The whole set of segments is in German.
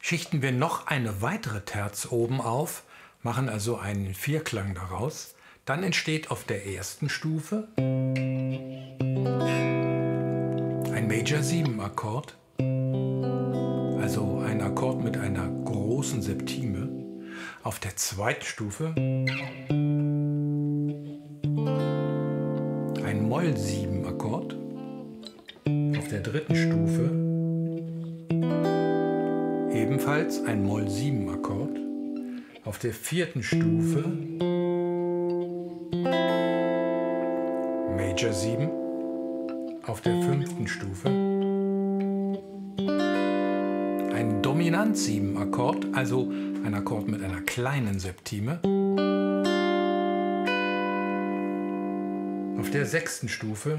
Schichten wir noch eine weitere Terz oben auf, machen also einen Vierklang daraus, dann entsteht auf der ersten Stufe ein Major 7 Akkord, also ein Akkord mit einer großen Septime. Auf der zweiten Stufe ein Moll 7 Akkord. Auf der dritten Stufe ebenfalls ein Moll 7 Akkord. Auf der vierten Stufe Major 7. Auf der fünften Stufe ein Dominant 7 Akkord, also ein Akkord mit einer kleinen Septime. Auf der sechsten Stufe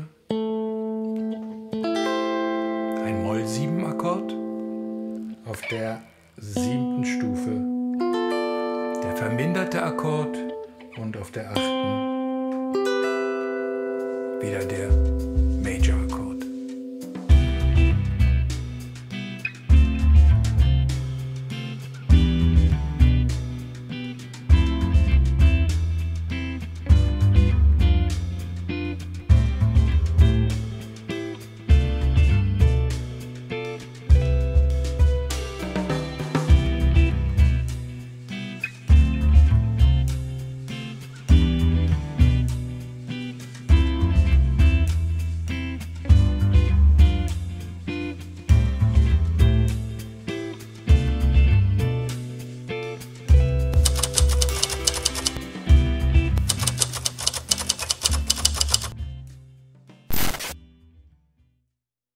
ein Moll 7 Akkord. Auf der siebten Stufe der verminderte Akkord und auf der achten wieder der